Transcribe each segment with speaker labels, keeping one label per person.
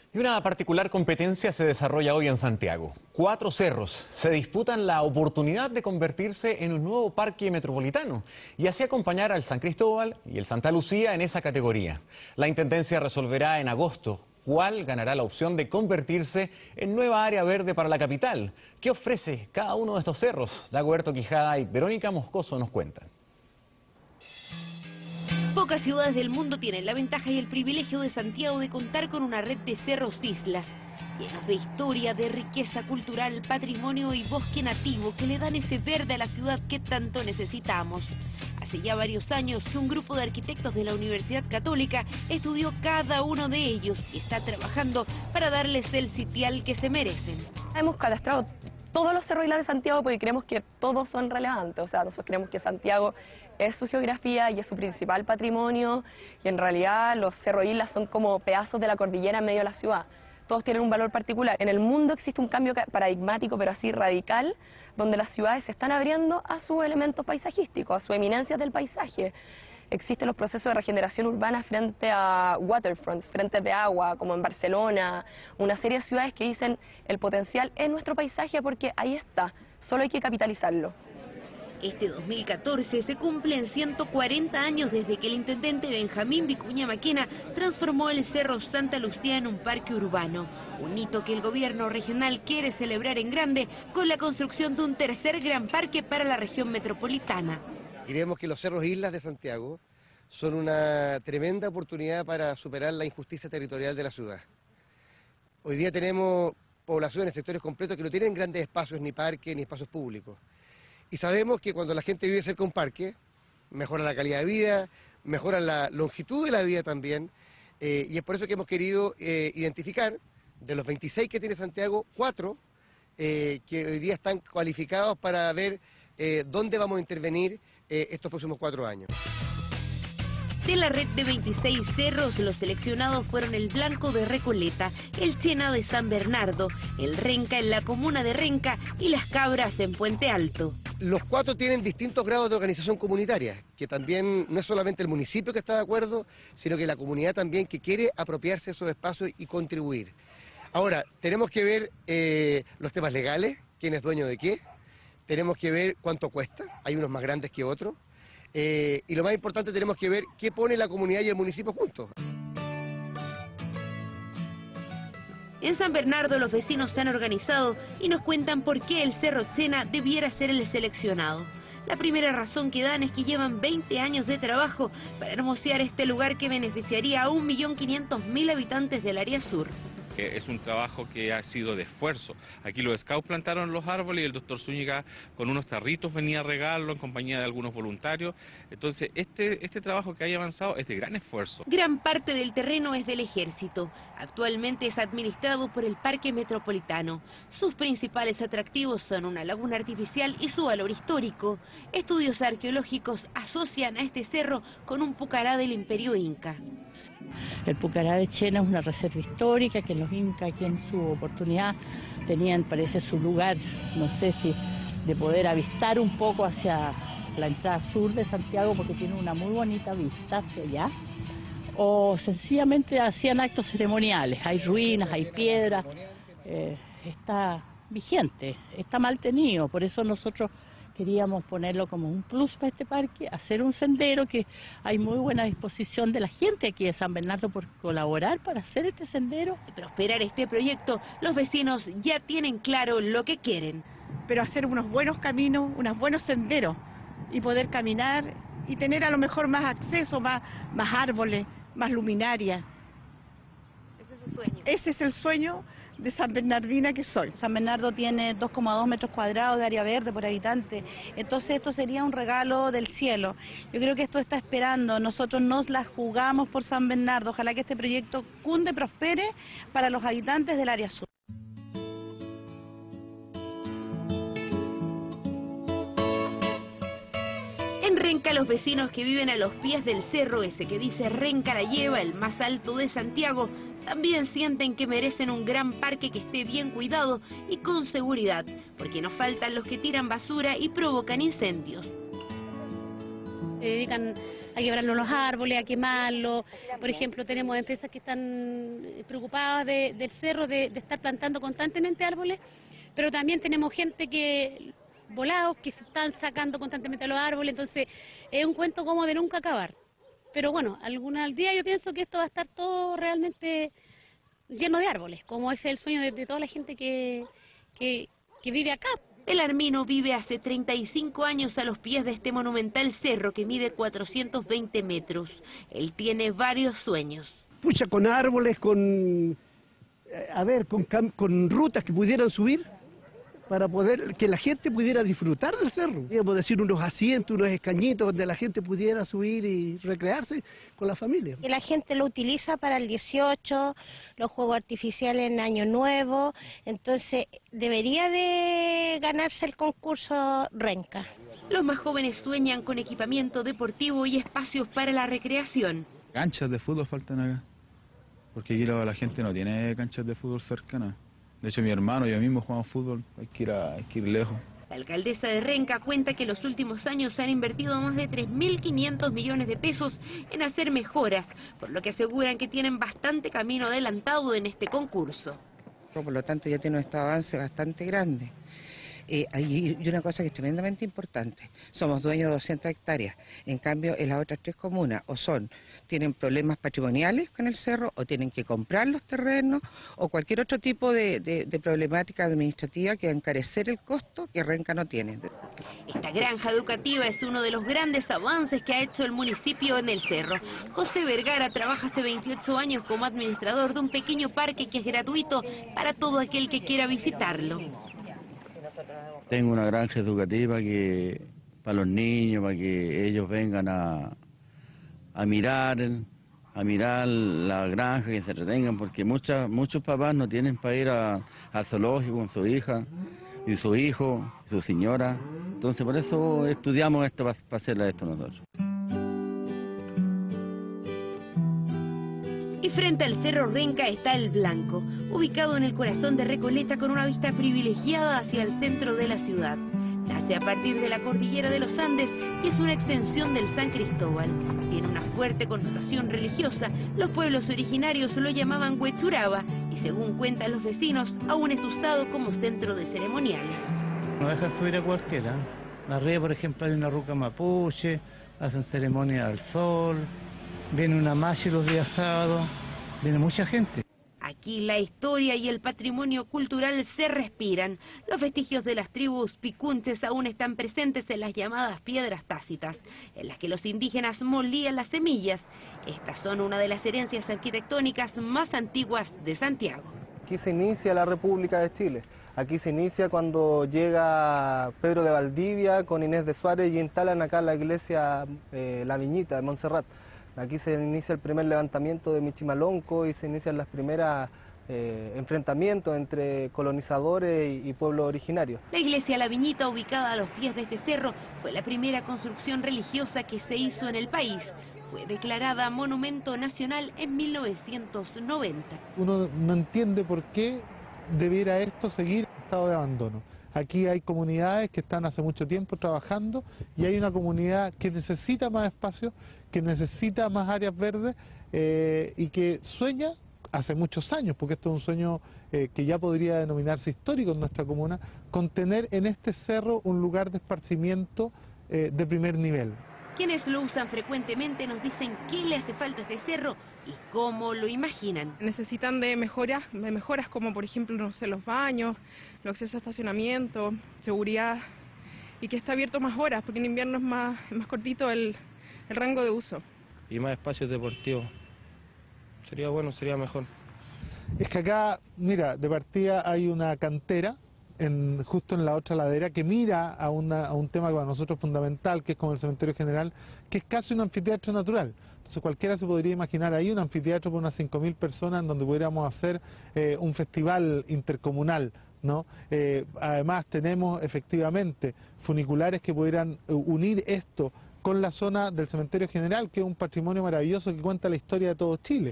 Speaker 1: Y una particular competencia se desarrolla hoy en Santiago. 4 cerros se disputan la oportunidad de convertirse en un nuevo parque metropolitano y así acompañar al San Cristóbal y el Santa Lucía en esa categoría. La Intendencia resolverá en agosto cuál ganará la opción de convertirse en nueva área verde para la capital. ¿Qué ofrece cada uno de estos cerros? Dagoberto Quijada y Verónica Moscoso nos cuentan.
Speaker 2: Pocas ciudades del mundo tienen la ventaja y el privilegio de Santiago de contar con una red de cerros islas, llenos de historia, de riqueza cultural, patrimonio y bosque nativo que le dan ese verde a la ciudad que tanto necesitamos. Hace ya varios años que un grupo de arquitectos de la Universidad Católica estudió cada uno de ellos y está trabajando para darles el sitial que se merecen.
Speaker 3: Hemos cadastrado todos los cerros islas de Santiago porque creemos que todos son relevantes, o sea, nosotros creemos que Santiago es su geografía y es su principal patrimonio, y en realidad los cerros islas son como pedazos de la cordillera en medio de la ciudad. Todos tienen un valor particular. En el mundo existe un cambio paradigmático, pero así radical, donde las ciudades se están abriendo a sus elementos paisajísticos, a sus eminencias del paisaje. Existen los procesos de regeneración urbana frente a waterfronts, frentes de agua, como en Barcelona, una serie de ciudades que dicen el potencial es nuestro paisaje porque ahí está, solo hay que capitalizarlo.
Speaker 2: Este 2014 se cumplen 140 años desde que el intendente Benjamín Vicuña Maquena transformó el Cerro Santa Lucía en un parque urbano, un hito que el gobierno regional quiere celebrar en grande con la construcción de un tercer gran parque para la región metropolitana.
Speaker 4: Creemos que los cerros islas de Santiago son una tremenda oportunidad para superar la injusticia territorial de la ciudad. Hoy día tenemos poblaciones, sectores completos que no tienen grandes espacios, ni parques, ni espacios públicos. Y sabemos que cuando la gente vive cerca de un parque, mejora la calidad de vida, mejora la longitud de la vida también, y es por eso que hemos querido identificar, de los 26 que tiene Santiago, 4 que hoy día están cualificados para ver dónde vamos a intervenir estos próximos 4 años.
Speaker 2: De la red de 26 cerros, los seleccionados fueron el Blanco de Recoleta, el Chena de San Bernardo, el Renca en la comuna de Renca y Las Cabras en Puente Alto.
Speaker 4: Los 4 tienen distintos grados de organización comunitaria, que también no es solamente el municipio que está de acuerdo, sino que la comunidad también que quiere apropiarse de esos espacios y contribuir. Ahora, tenemos que ver los temas legales, quién es dueño de qué, tenemos que ver cuánto cuesta, hay unos más grandes que otros, y lo más importante, tenemos que ver qué pone la comunidad y el municipio juntos.
Speaker 2: En San Bernardo los vecinos se han organizado y nos cuentan por qué el Cerro Chena debiera ser el seleccionado. La primera razón que dan es que llevan 20 años de trabajo para hermosear este lugar que beneficiaría a 1.500.000 habitantes del área sur.
Speaker 5: Es un trabajo que ha sido de esfuerzo. Aquí los scouts plantaron los árboles y el doctor Zúñiga con unos tarritos venía a regarlo en compañía de algunos voluntarios. Entonces este trabajo que hay avanzado es de gran esfuerzo.
Speaker 2: Gran parte del terreno es del ejército. Actualmente es administrado por el Parque Metropolitano. Sus principales atractivos son una laguna artificial y su valor histórico. Estudios arqueológicos asocian a este cerro con un pucará del Imperio Inca.
Speaker 6: El Pucará de Chena es una reserva histórica que los incas aquí en su oportunidad tenían, parece, su lugar, no sé si de poder avistar un poco hacia la entrada sur de Santiago porque tiene una muy bonita vista hacia allá, o sencillamente hacían actos ceremoniales, hay ruinas, hay piedras, está vigente, está mal tenido, por eso nosotros queríamos ponerlo como un plus para este parque, hacer un sendero que hay muy buena disposición de la gente aquí de San Bernardo por colaborar para hacer este sendero.
Speaker 2: Para prosperar este proyecto, los vecinos ya tienen claro lo que quieren.
Speaker 7: Pero hacer unos buenos caminos, unos buenos senderos y poder caminar y tener a lo mejor más acceso, más árboles, más luminaria.
Speaker 2: Ese es el sueño.
Speaker 7: Ese es el sueño de San Bernardina que soy.
Speaker 8: San Bernardo tiene 2,2 metros cuadrados de área verde por habitante, entonces esto sería un regalo del cielo. Yo creo que esto está esperando, nosotros nos la jugamos por San Bernardo, ojalá que este proyecto cunde, prospere para los habitantes del área sur.
Speaker 2: En Renca, los vecinos que viven a los pies del cerro ese que dice Renca la lleva, el más alto de Santiago, también sienten que merecen un gran parque que esté bien cuidado y con seguridad, porque no faltan los que tiran basura y provocan incendios.
Speaker 9: Se dedican a quebrarnos los árboles, a quemarlos. Por ejemplo, tenemos empresas que están preocupadas del cerro, de estar plantando constantemente árboles, pero también tenemos gente que volados que se están sacando constantemente los árboles, entonces es un cuento como de nunca acabar. Pero bueno, algún día yo pienso que esto va a estar todo realmente lleno de árboles, como es el sueño de toda la gente que vive acá.
Speaker 2: Belarmino vive hace 35 años a los pies de este monumental cerro que mide 420 metros. Él tiene varios sueños.
Speaker 10: Pucha, con árboles, con rutas que pudieran subir para poder que la gente pudiera disfrutar del cerro. Podríamos decir unos asientos, unos escañitos donde la gente pudiera subir y recrearse con la familia.
Speaker 11: Que la gente lo utiliza para el 18, los juegos artificiales en Año Nuevo, entonces debería de ganarse el concurso Renca.
Speaker 2: Los más jóvenes sueñan con equipamiento deportivo y espacios para la recreación.
Speaker 12: Canchas de fútbol faltan acá, porque aquí la gente no tiene canchas de fútbol cercanas. De hecho, mi hermano y yo mismo jugamos fútbol, hay que ir lejos.
Speaker 2: La alcaldesa de Renca cuenta que en los últimos años se han invertido más de 3.500 millones de pesos en hacer mejoras, por lo que aseguran que tienen bastante camino adelantado en este concurso.
Speaker 13: Por lo tanto, ya tiene un avance bastante grande. Hay una cosa que es tremendamente importante, somos dueños de 200 hectáreas, en cambio en las otras 3 comunas tienen problemas patrimoniales con el cerro, o tienen que comprar los terrenos, o cualquier otro tipo de problemática administrativa que va a encarecer el costo que Renca no tiene.
Speaker 2: Esta granja educativa es uno de los grandes avances que ha hecho el municipio en el cerro. José Vergara trabaja hace 28 años como administrador de un pequeño parque que es gratuito para todo aquel que quiera visitarlo.
Speaker 14: Tengo una granja educativa para los niños, para que ellos vengan a mirar la granja, que se entretengan, porque muchos papás no tienen para ir al zoológico con su hija y su hijo, su señora. Entonces por eso estudiamos esto, para hacerle esto nosotros.
Speaker 2: Y frente al Cerro Renca está El Blanco, ubicado en el corazón de Recoleta con una vista privilegiada hacia el centro de la ciudad. Nace a partir de la cordillera de los Andes y es una extensión del San Cristóbal. Tiene una fuerte connotación religiosa, los pueblos originarios lo llamaban Huechuraba y según cuentan los vecinos, aún es usado como centro de ceremoniales.
Speaker 15: No dejan subir a cualquiera. Arriba, por ejemplo, hay una ruca mapuche, hacen ceremonia al sol. Viene una machi los días sábados, viene mucha gente.
Speaker 2: Aquí la historia y el patrimonio cultural se respiran. Los vestigios de las tribus picunches aún están presentes en las llamadas piedras tácitas, en las que los indígenas molían las semillas. Estas son una de las herencias arquitectónicas más antiguas de Santiago.
Speaker 16: Aquí se inicia la República de Chile. Aquí se inicia cuando llega Pedro de Valdivia con Inés de Suárez y instalan acá la iglesia La Viñita de Montserrat. Aquí se inicia el primer levantamiento de Michimalonco y se inician los primeros enfrentamientos entre colonizadores y pueblos originarios.
Speaker 2: La iglesia La Viñita, ubicada a los pies de este cerro, fue la primera construcción religiosa que se hizo en el país. Fue declarada Monumento Nacional en 1990.
Speaker 17: Uno no entiende por qué debiera esto seguir en estado de abandono. Aquí hay comunidades que están hace mucho tiempo trabajando y hay una comunidad que necesita más espacio, que necesita más áreas verdes y que sueña hace muchos años, porque esto es un sueño que ya podría denominarse histórico en nuestra comuna, con tener en este cerro un lugar de esparcimiento de primer nivel.
Speaker 2: Quienes lo usan frecuentemente nos dicen qué le hace falta a este cerro y cómo lo imaginan.
Speaker 18: Necesitan de mejoras como por ejemplo, no sé, los baños, los accesos a estacionamiento, seguridad y que esté abierto más horas, porque en invierno es más cortito el rango de uso.
Speaker 19: Y más espacios deportivos. Sería bueno, sería mejor.
Speaker 17: Es que acá, mira, de partida hay una cantera justo en la otra ladera que mira a un tema que para nosotros es fundamental, que es como el cementerio general, que es casi un anfiteatro natural. Entonces cualquiera se podría imaginar ahí un anfiteatro por unas 5.000 personas en donde pudiéramos hacer un festival intercomunal, ¿no? Además tenemos efectivamente funiculares que pudieran unir esto con la zona del cementerio general, que es un patrimonio maravilloso que cuenta la historia de todo Chile.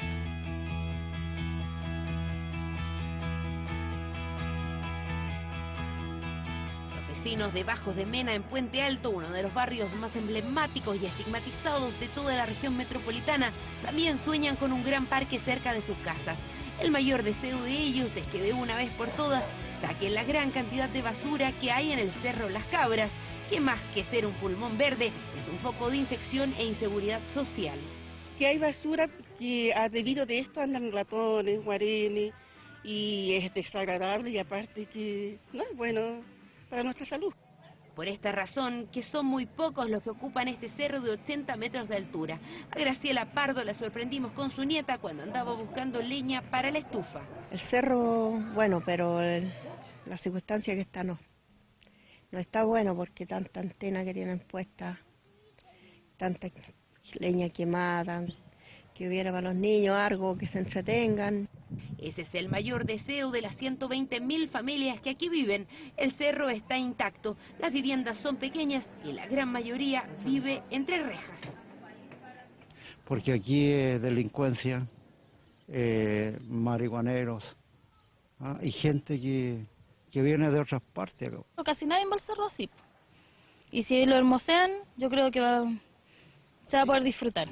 Speaker 2: vecinos de Bajos de Mena en Puente Alto, uno de los barrios más emblemáticos y estigmatizados de toda la región metropolitana, también sueñan con un gran parque cerca de sus casas. El mayor deseo de ellos es que de una vez por todas saquen la gran cantidad de basura que hay en el Cerro Las Cabras, que más que ser un pulmón verde, es un foco de infección e inseguridad social.
Speaker 20: Que hay basura que debido de esto andan ratones, guarenes, y es desagradable y aparte que no es bueno para nuestra salud.
Speaker 2: Por esta razón, que son muy pocos los que ocupan este cerro de 80 metros de altura. A Graciela Pardo la sorprendimos con su nieta cuando andaba buscando leña para la estufa.
Speaker 11: El cerro, bueno, pero la circunstancia que está no está bueno porque tanta antena que tienen puesta, tanta leña quemada, que hubiera para los niños algo que se entretengan.
Speaker 2: Ese es el mayor deseo de las 120.000 familias que aquí viven. El cerro está intacto, las viviendas son pequeñas y la gran mayoría vive entre rejas.
Speaker 21: Porque aquí es delincuencia, marihuaneros, y gente que viene de otras partes.
Speaker 22: Casi nadie va al cerro así. Y si lo hermosean, yo creo que se va a poder disfrutar.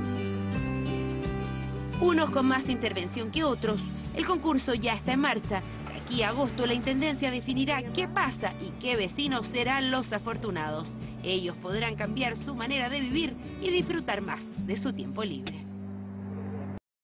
Speaker 2: Unos con más intervención que otros, el concurso ya está en marcha. De aquí a agosto la Intendencia definirá qué pasa y qué vecinos serán los afortunados. Ellos podrán cambiar su manera de vivir y disfrutar más de su tiempo libre.